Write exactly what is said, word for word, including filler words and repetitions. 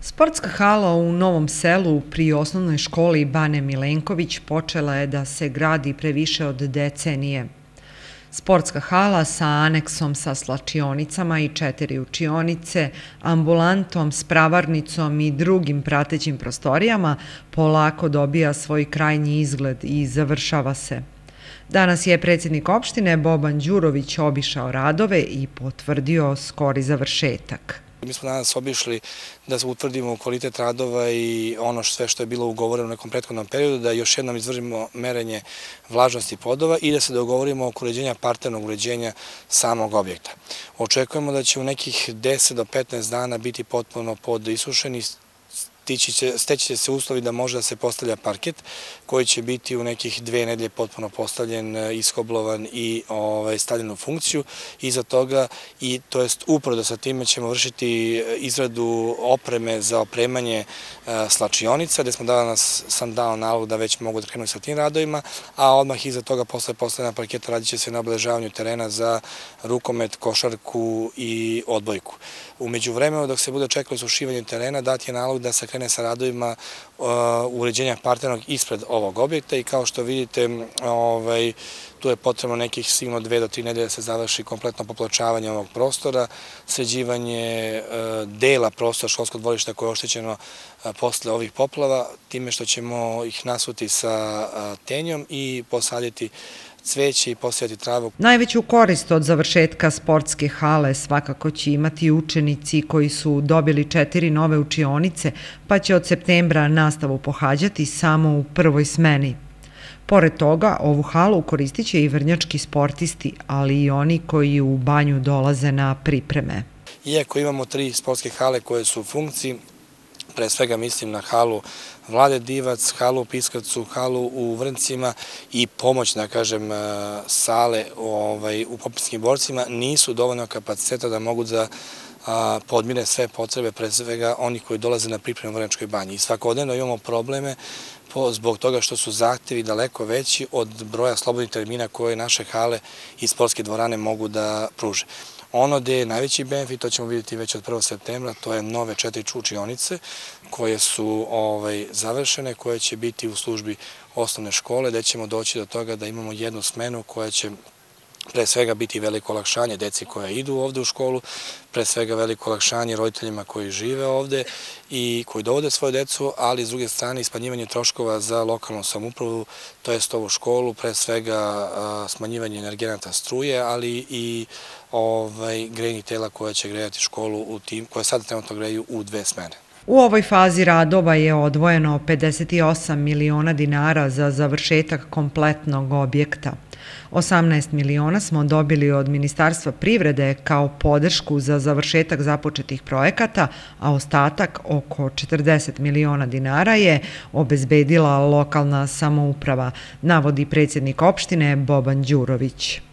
Sportska hala u Novom Selu pri osnovnoj školi Bane Milenković počela je da se gradi pre više od decenije. Sportska hala sa aneksom sa slačionicama i četiri učionice, ambulantom, spravarnicom i drugim pratećim prostorijama polako dobija svoj krajnji izgled i završava se. Danas je predsjednik opštine Boban Đurović obišao radove i potvrdio skori završetak. Mi smo danas obišli da utvrdimo kvalitet radova i ono sve što je bilo ugovoreno u nekom prethodnom periodu, da još jednom izvršimo merenje vlažnosti podova i da se dogovorimo oko uređenja parternog uređenja samog objekta. Očekujemo da će u nekih deset do petnaest dana biti potpuno pod isušeni, steći će se uslovi da može da se postavlja parket koji će biti u nekih dve nedelje potpuno postavljen, iskoblovan i stavljen u funkciju. Iza toga, i to jest uporedo sa time, ćemo vršiti izradu opreme za opremanje slačionica, gde smo danas sam dao nalog da već mogu da krenu sa tim radovima, a odmah iza toga posle postavljena parketa radit će se na obeležavanju terena za rukomet, košarku i odbojku. U međuvremenu, dok se bude čekalo isušivanje terena, dat je nalog da se krene sa radovima uređenja parternog ispred ovog objekta i kao što vidite, tu je potrebno nekih sigurno dve do tri nedelje da se završi kompletno popločavanje ovog prostora, sređivanje dela prostora školskog dvorišta koje je oštećeno posle ovih poplava, time što ćemo ih nasuti sa tenjom i posaditi cveće i posijati travu. Najveću korist od završetka sportske hale svakako će imati učenici koji su dobili četiri nove učionice, pa će od septembra nastavu pohađati samo u prvoj smeni. Pored toga, ovu halu koristit će i vrnjački sportisti, ali i oni koji u banju dolaze na pripreme. Iako imamo tri sportske hale koje su u funkciji, pre svega mislim na halu Vlade Divac, halu u Piskavcu, halu u Vrncima i pomoć, da kažem, sale u Popinskim borcima, nisu dovoljno kapaciteta da mogu da podmire sve potrebe, pre svega onih koji dolaze na pripremu u Vrnjačkoj banji. I svakodnevno imamo probleme zbog toga što su zahtevi daleko veći od broja slobodnih termina koje naše hale i sportske dvorane mogu da pruže. Ono gde je najveći benefit, to ćemo vidjeti već od prvog septembra, to je nove četiri učionice koje su završene, koje će biti u službi osnovne škole, gde ćemo doći do toga da imamo jednu smenu koja će pre svega biti veliko olakšanje deci koja idu ovde u školu, pre svega veliko olakšanje roditeljima koji žive ovde i koji dovode svoju decu, ali s druge strane smanjivanje troškova za lokalnu samoupravu, to jest ovu školu, pre svega smanjivanje energenata struje, ali i grejnih tela koja će grejati školu, koja sada trenutno greju u dve smene. U ovoj fazi radova je odvojeno pedeset osam miliona dinara za završetak kompletnog objekta. osamnaest miliona smo dobili od Ministarstva privrede kao podršku za završetak započetih projekata, a ostatak, oko četrdeset miliona dinara, je obezbedila lokalna samouprava, navodi predsjednik opštine Boban Đurović.